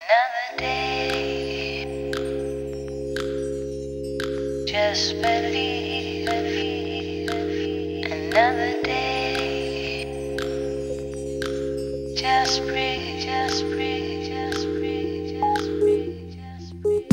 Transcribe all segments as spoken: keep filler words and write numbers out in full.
Another day, just believe, believe, believe. Another day, just breathe, just breathe, just breathe, just breathe, just breathe.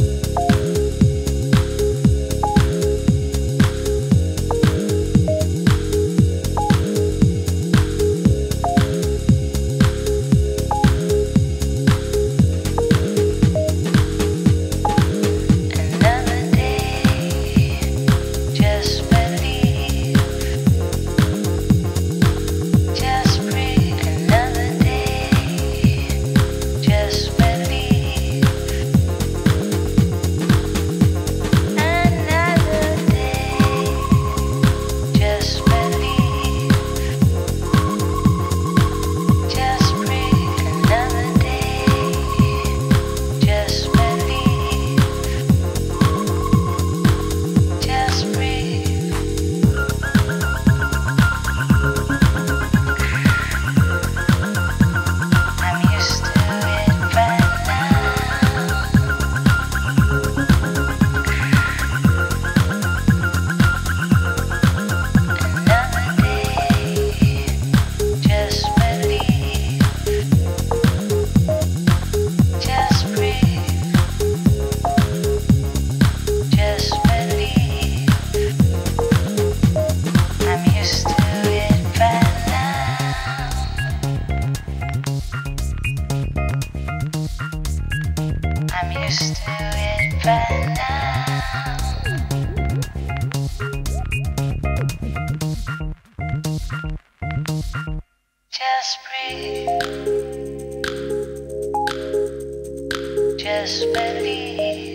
I'm used to it by now. Just breathe, just believe.